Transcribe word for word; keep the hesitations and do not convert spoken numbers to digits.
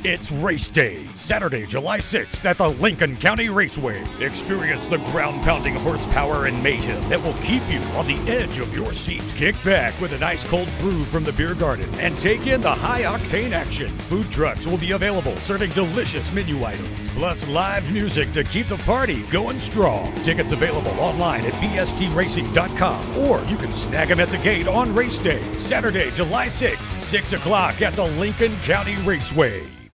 It's Race Day, Saturday, July sixth at the Lincoln County Raceway. Experience the ground-pounding horsepower and mayhem that will keep you on the edge of your seat. Kick back with an ice-cold brew from the beer garden and take in the high-octane action. Food trucks will be available serving delicious menu items, plus live music to keep the party going strong. Tickets available online at B S T racing dot com, or you can snag them at the gate on Race Day, Saturday, July sixth, six o'clock at the Lincoln County Raceway.